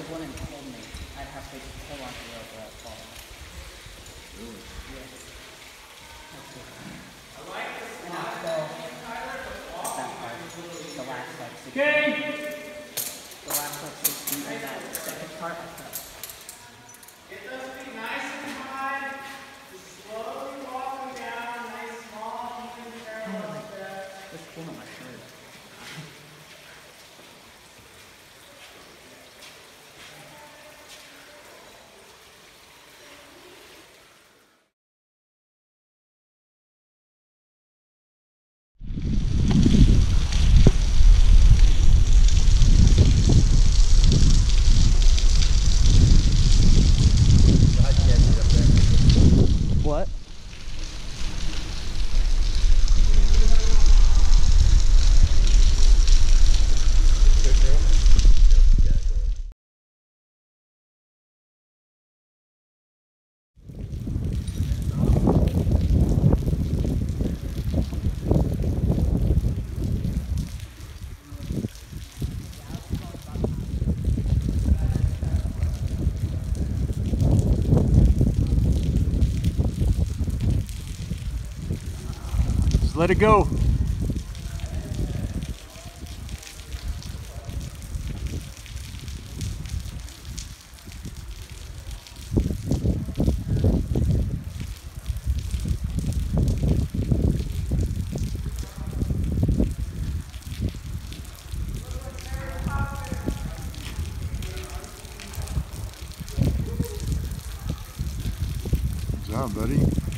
one and pulled me. I'd have to pull off the rope or I'd fall off. Really? Yes. That's it. And I'll go at that part. The last like 6 The last like 6 feet of that second part I fell. Get those feet nice and high. Just slowly walking down, nice small, even parallel steps. Just pull on my shirt. What? Just let it go. Good job, buddy.